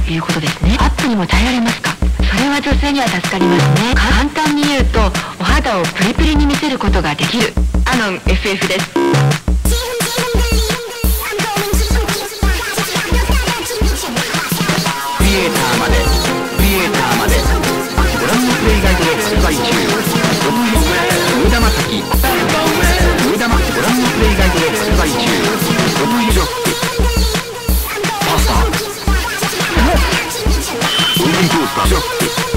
いうことですね。アップにも耐えられますか？それは女性には助かりますね。簡単に言うと、お肌をプリプリに見せることができる。アノン FF です。 クリエイターまでご覧のプレイガイドで発売中。上田正樹ご覧のプレイガイドで発売中。ロブイロックパスタゴールデンコースターショック